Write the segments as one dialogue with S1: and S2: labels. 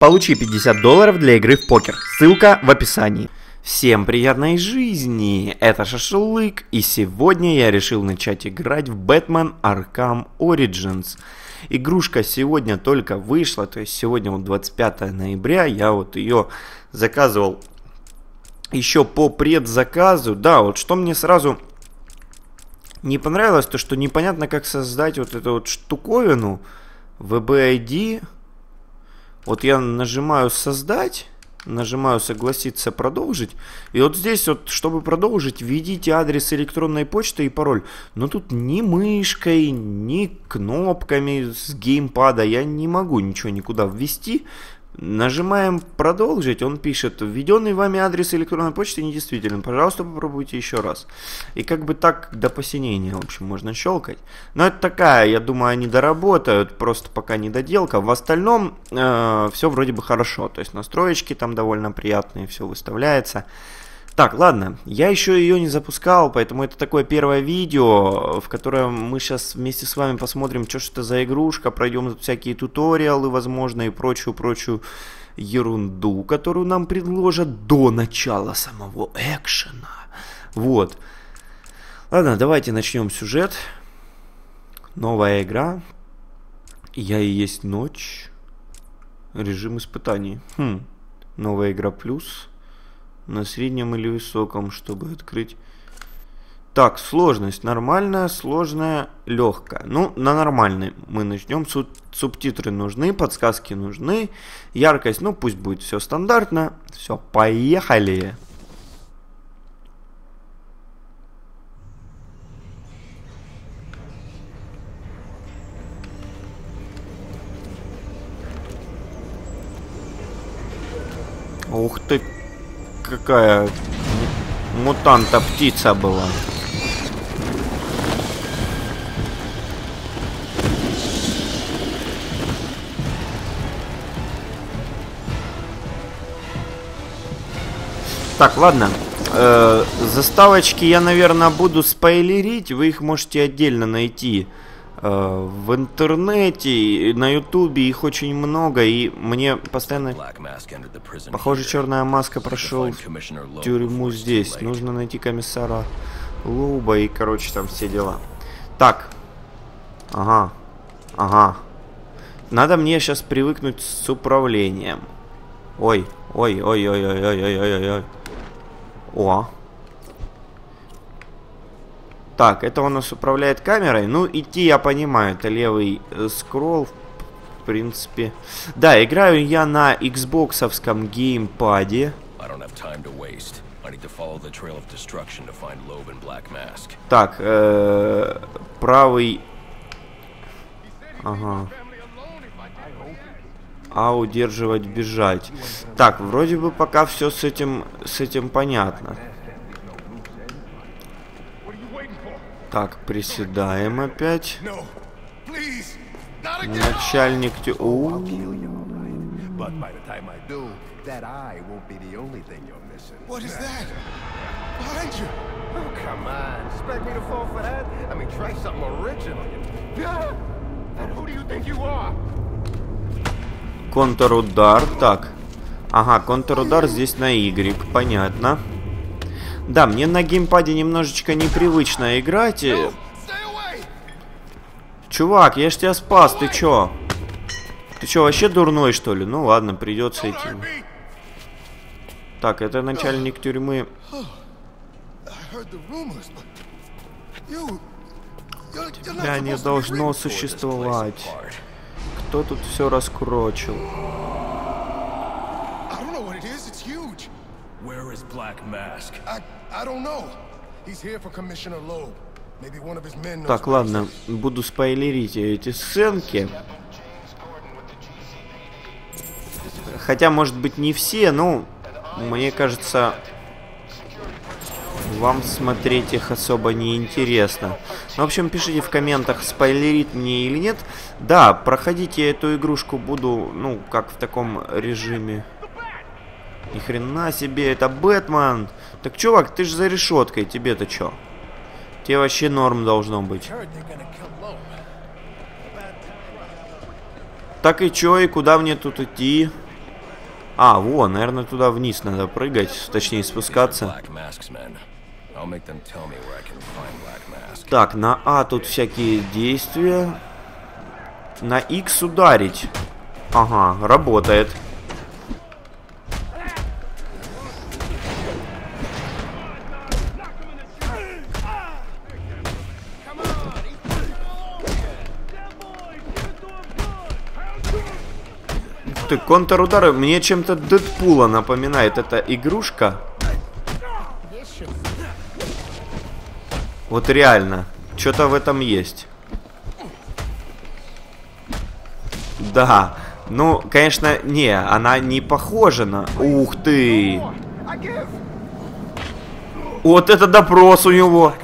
S1: Получи $50 для игры в покер. Ссылка в описании. Всем приятной жизни! Это Шашлык, и сегодня я решил начать играть в Batman Arkham Origins. Игрушка сегодня только вышла, то есть сегодня вот 25 ноября, я вот ее заказывал еще по предзаказу. Да, вот что мне сразу не понравилось, то что непонятно, как создать вот эту вот штуковину VBID. Вот я нажимаю создать, нажимаю согласиться, продолжить. И вот здесь вот, чтобы продолжить, введите адрес электронной почты и пароль. Но тут ни мышкой, ни кнопками с геймпада я не могу ничего никуда ввести. Нажимаем продолжить, он пишет: введенный вами адрес электронной почты недействителен, пожалуйста, попробуйте еще раз. И как бы так до посинения, в общем, можно щелкать. Но это такая, я думаю, они доработают, просто пока не доделка. В остальном все вроде бы хорошо, то есть настроечки там довольно приятные, все выставляется. Так, ладно, я еще ее не запускал, поэтому это такое первое видео, в котором мы сейчас вместе с вами посмотрим, что же это за игрушка, пройдем тут всякие туториалы, возможно, и прочую ерунду, которую нам предложат до начала самого экшена. Вот. Ладно, давайте начнем сюжет. Новая игра. Я и есть ночь. Режим испытаний. Новая игра плюс. На среднем или высоком, чтобы открыть. Так, сложность нормальная, сложная, легкая. Ну, на нормальной мы начнем. Субтитры нужны, подсказки нужны. Яркость, ну, пусть будет все стандартно. Все, поехали. Ух ты. Какая мутанта птица была. Так, ладно. Заставочки я, наверное, буду спойлерить. Вы их можете отдельно найти в интернете, на ютубе, их очень много, и мне постоянно... Похоже, Черная Маска прошел в тюрьму здесь. Нужно найти комиссара Лоуба и, короче, там все дела. Так. Ага. Надо мне сейчас привыкнуть с управлением. Ой. О. Так, это у нас управляет камерой. Ну, идти я понимаю, это левый скролл, в принципе. Да, играю я на Xbox-овском геймпаде. Так, правый... Ага. А удерживать, бежать. Так, вроде бы пока все с этим понятно. Так, приседаем опять. Начальник... Контрудар. Так. Ага, контрудар здесь на Y. Понятно. Да, мне на геймпаде немножечко непривычно играть. Чувак, я ж тебя спас, ты чё? Ты чё, вообще дурной, что ли? Ну ладно, придется идти. Так, это начальник тюрьмы. Тебя не должно существовать. Кто тут все раскурочил?
S2: Where is Black Mask? I don't know. He's here for Commissioner Loeb. Maybe one of his men knows.
S1: Так, ладно, буду спойлерить эти сценки. Хотя, может быть, не все, но мне кажется, вам смотреть их особо не интересно. Ну, в общем, пишите в комментах, спойлерит мне или нет. Да, проходите эту игрушку буду, ну, как в таком режиме. Ни хрена себе, это Бэтмен. Так, чувак, ты же за решеткой, тебе-то чё? Тебе вообще норм должно быть. Так и чё, и куда мне тут идти? А, вон, наверное, туда вниз надо прыгать, точнее спускаться. Так, на А тут всякие действия. На X ударить. Ага, работает. Ты, контрудары мне чем-то Дэдпула напоминает. Это игрушка. Вот реально. Что-то в этом есть. Да. Ну, конечно, не. Она не похожа на... Ух ты. Вот это допрос у него.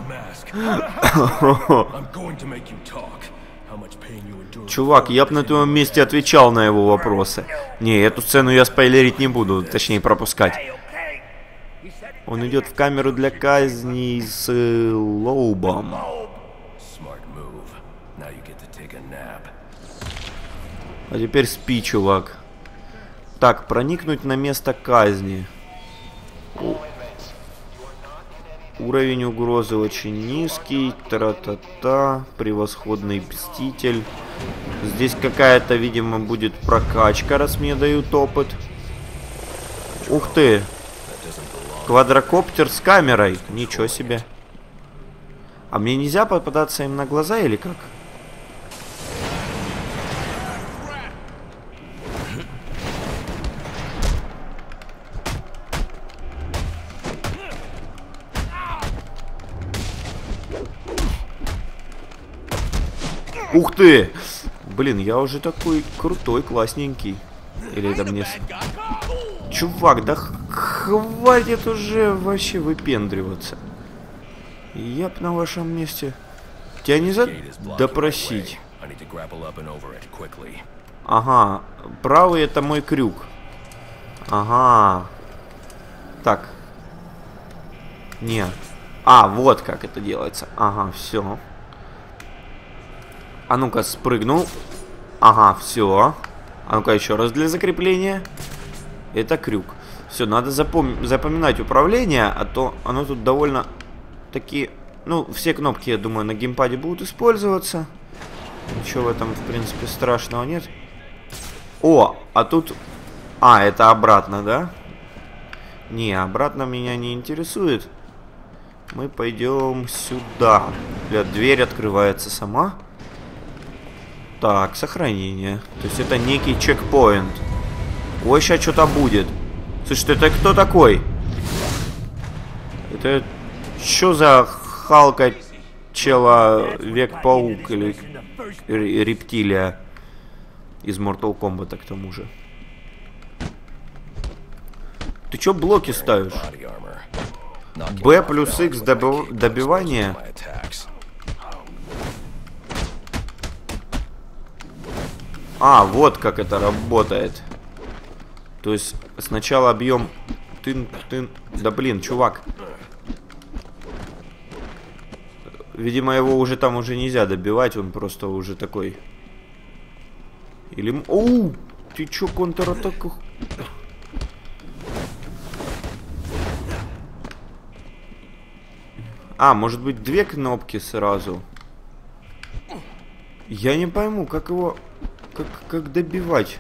S1: Чувак, я бы на твоем месте отвечал на его вопросы. Не, эту сцену я спойлерить не буду, точнее пропускать. Он идет в камеру для казни с Лоубом. А теперь спи, чувак. Так, проникнуть на место казни. Уровень угрозы очень низкий. Тра-та-та. Превосходный мститель. Здесь какая-то, видимо, будет прокачка, раз мне дают опыт. Ух ты. Квадрокоптер с камерой. Ничего себе. А мне нельзя попадаться им на глаза или как? Ух ты! Блин, я уже такой крутой, классненький. Или это мне... Чувак, да хватит уже вообще выпендриваться. Я б на вашем месте... Тебя нельзя допросить? Ага, правый это мой крюк. Ага. Так. Не. А, вот как это делается. Ага, все. А ну-ка, спрыгнул. Ага, все. А ну-ка, еще раз для закрепления. Это крюк. Все, надо запоминать управление, а то оно тут довольно такие... Ну, все кнопки, я думаю, на геймпаде будут использоваться. Ничего в этом, в принципе, страшного нет. О, а тут... А, это обратно, да? Не, обратно меня не интересует. Мы пойдем сюда. Бля, дверь открывается сама. Так, сохранение. То есть это некий чекпоинт. Ой, сейчас что-то будет. Слушай, это кто такой? Это что за Халка, Человек-паук или рептилия из Mortal Kombat, к тому же? Ты чё блоки ставишь? Б плюс X добивание? А, вот как это работает. То есть сначала объем... Да блин, чувак. Видимо, его уже там уже нельзя добивать. Он просто уже такой... Или... Оу! Ты чё, контратаку? А, может быть, две кнопки сразу? Я не пойму, как его... Как добивать?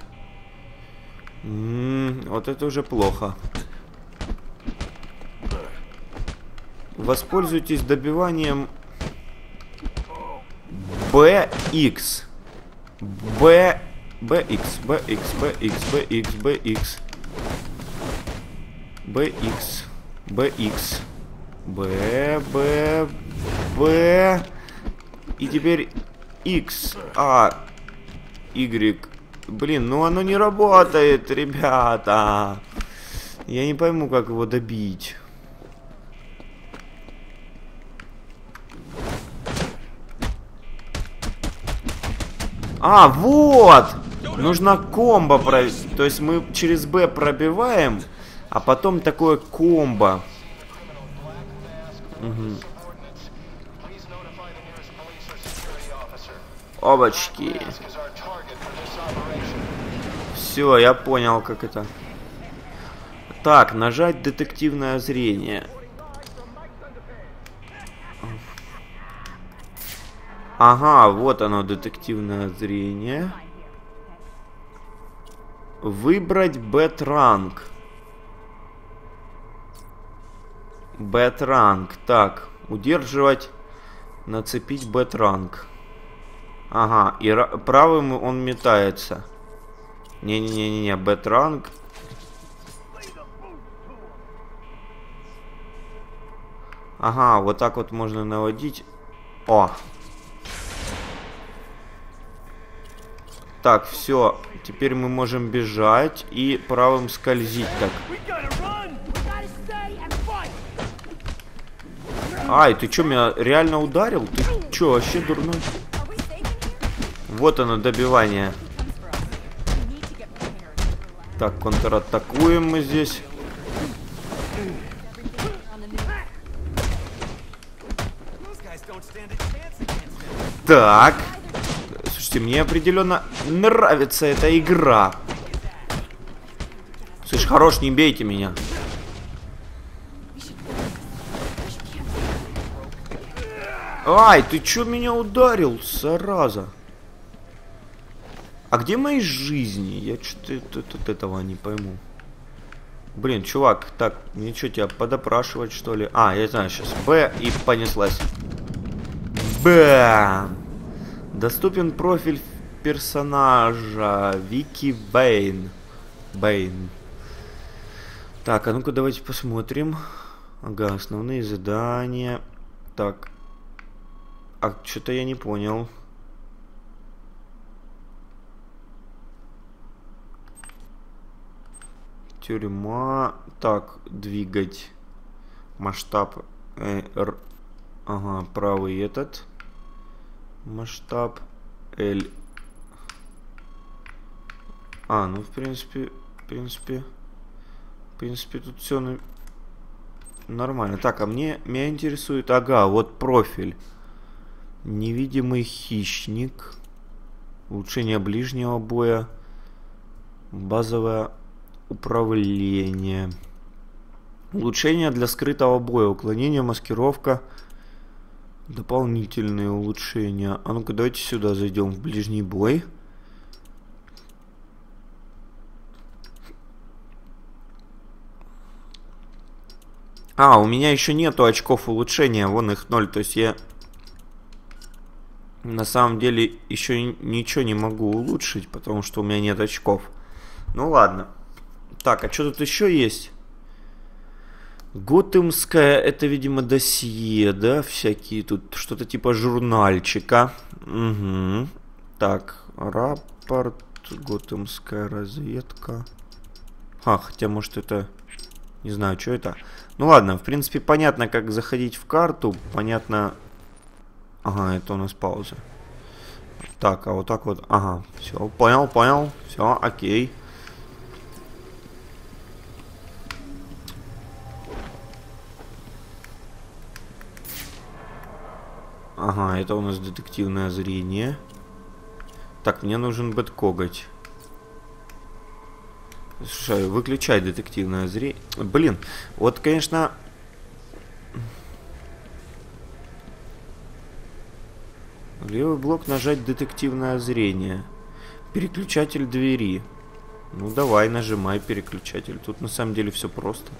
S1: Вот это уже плохо. Воспользуйтесь добиванием BX. BX, BX, BX, BX, BX. BX, BX. B. И теперь X, A, Y. Блин, ну оно не работает, ребята. Я не пойму, как его добить. А, вот! Нужно комбо провести. То есть мы через Б пробиваем, а потом такое комбо. Угу. Обочки. Все, я понял, как это. Так, нажать детективное зрение. Ага, вот оно, детективное зрение. Выбрать бэт-ранг. Бэт-ранг. Так, удерживать, нацепить бэт-ранг. Ага, и правым он метается. Не-не-не-не, бэт-ранг. Ага, вот так вот можно наводить. О! Так, все. Теперь мы можем бежать и правым скользить так. Ай, ты чё, меня реально ударил? Ты чё, вообще дурной? Вот оно, добивание. Так, контратакуем мы здесь. Так. Слушайте, мне определенно нравится эта игра. Слышь, хорош, не бейте меня. Ай, ты чё меня ударил, зараза? А где мои жизни? Я что-то этого не пойму. Блин, чувак, так, мне что, тебя подопрашивать, что ли? А, я знаю, сейчас Б и понеслась. Бэм! Доступен профиль персонажа Вики Бэйн. Так, а ну-ка давайте посмотрим. Ага, основные задания. Так. А что-то я не понял. Тюрьма. Так, двигать. Масштаб. Ага, правый этот. Масштаб. L. А, ну в принципе тут все нормально. Так, а меня интересует, ага, вот профиль. Невидимый хищник. Улучшение ближнего боя. Базовое управление. Улучшение для скрытого боя. Уклонение, маскировка. Дополнительные улучшения. А ну-ка, давайте сюда зайдем, в ближний бой. А, у меня еще нету очков улучшения. Вон их 0. То есть я на самом деле еще ничего не могу улучшить, потому что у меня нет очков. Ну ладно. Так, а что тут еще есть? Готэмская, это, видимо, досье, да, всякие тут, что-то типа журнальчика. Угу. Так, рапорт, готэмская разведка. А, хотя, может, это, не знаю, что это. Ну ладно, в принципе, понятно, как заходить в карту, понятно. Ага, это у нас пауза. Так, а вот так вот, ага, все, понял, все, окей. Ага, это у нас детективное зрение. Так, мне нужен бэткоготь. Слушай, выключай детективное зрение. Блин, вот, конечно... Левый блок нажать детективное зрение. Переключатель двери. Ну, давай, нажимай переключатель. Тут на самом деле все просто.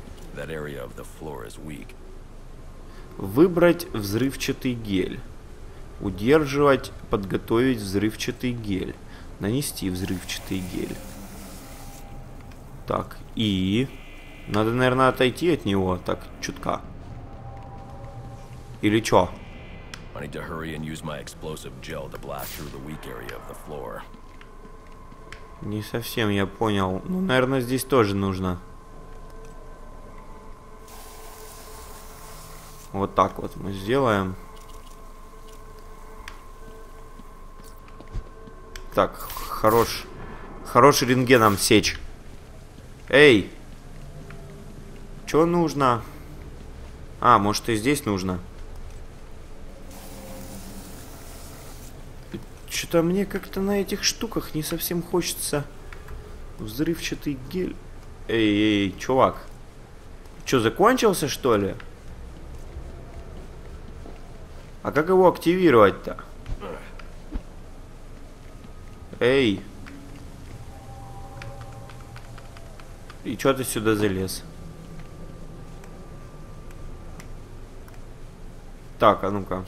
S1: Выбрать взрывчатый гель. Удерживать, подготовить взрывчатый гель. Нанести взрывчатый гель. Так, и... Надо, наверное, отойти от него, так, чутка. Или чё? Не совсем я понял. Ну, наверное, здесь тоже нужно. Вот так вот мы сделаем. Так, хороший рентгеном сечь. Эй! Чё нужно? А, может и здесь нужно? Что-то мне как-то на этих штуках не совсем хочется взрывчатый гель. Эй, чувак. Чё, закончился, что ли? А как его активировать-то? Эй. И чё ты сюда залез? Так, а ну-ка.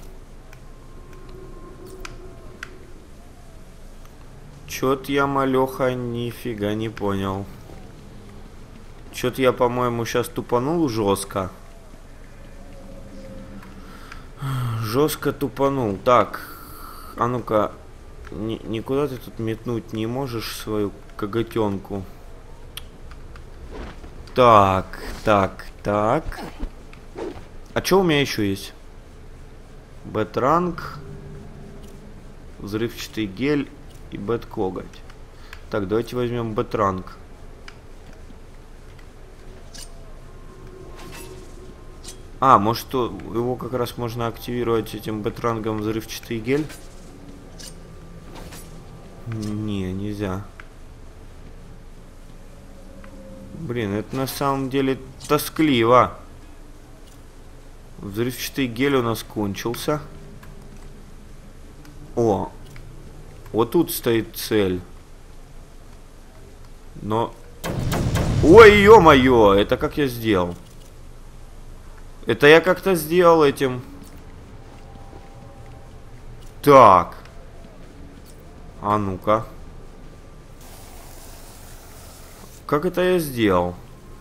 S1: Чё-то я, малёха, нифига не понял. Чё-то я, по-моему, сейчас тупанул жестко. Жестко тупанул. Так, а ну-ка. Никуда ты тут метнуть не можешь свою коготенку. Так. А что у меня еще есть? Бэтранг, взрывчатый гель и бэткоготь. Так, давайте возьмем бэтранг. А, может, его как раз можно активировать этим бэтрангом взрывчатый гель? Не, нельзя. Блин, это на самом деле тоскливо. Взрывчатый гель у нас кончился. О, вот тут стоит цель. Но... Ой, ё-моё, это как я сделал? Это я как-то сделал этим. Так. А ну-ка. Как это я сделал?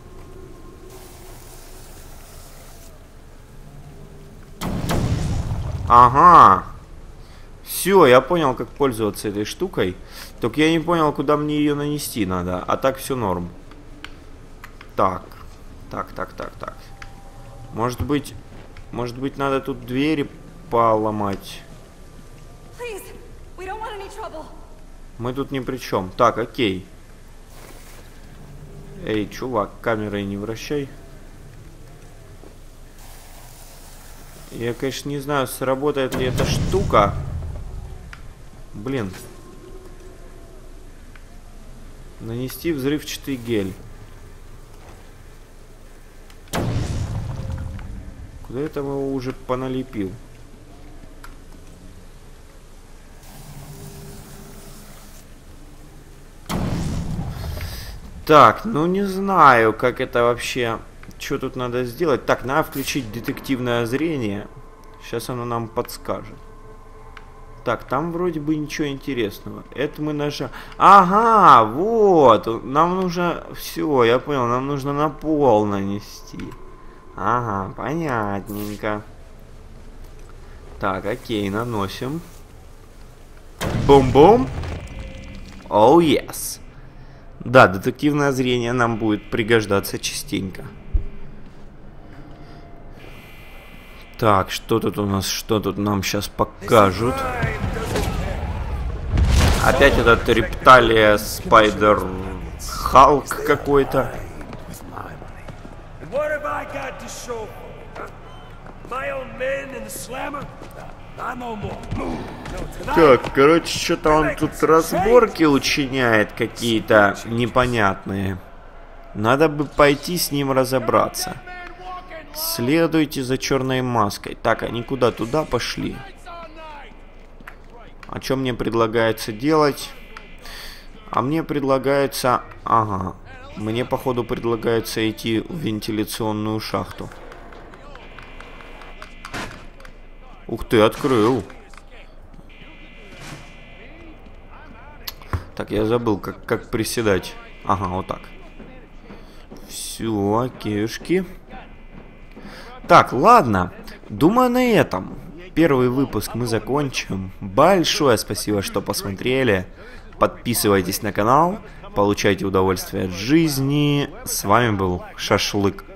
S1: Ага. Все, я понял, как пользоваться этой штукой. Только я не понял, куда мне ее нанести надо. А так все норм. Так. Может быть, надо тут двери поломать. Мы тут ни при чем. Так, окей. Эй, чувак, камерой не вращай. Я, конечно, не знаю, сработает ли эта штука. Блин. Нанести взрывчатый гель. Куда я там его уже поналепил? Так, ну не знаю, как это вообще... Что тут надо сделать? Так, надо включить детективное зрение. Сейчас оно нам подскажет. Так, там вроде бы ничего интересного. Это мы нажали. Ага, вот. Нам нужно... Все, я понял. Нам нужно на пол нанести. Ага, понятненько. Так, окей, наносим. Бум-бум. Оу, yes. Да, детективное зрение нам будет пригождаться частенько. Так, что тут у нас? Что тут нам сейчас покажут? Опять этот репталия Спайдер Халк какой-то. Так, короче, что-то он тут разборки учиняет какие-то непонятные. Надо бы пойти с ним разобраться. Следуйте за черной маской. Так, они куда? Туда пошли. А что мне предлагается делать? А мне предлагается... Ага. Мне, походу, предлагается идти в вентиляционную шахту. Ух ты, открыл. Так, я забыл, как приседать. Ага, вот так. Все, окейшки. Так, ладно. Думаю, на этом первый выпуск мы закончим. Большое спасибо, что посмотрели. Подписывайтесь на канал. Получайте удовольствие от жизни. С вами был Шашлык.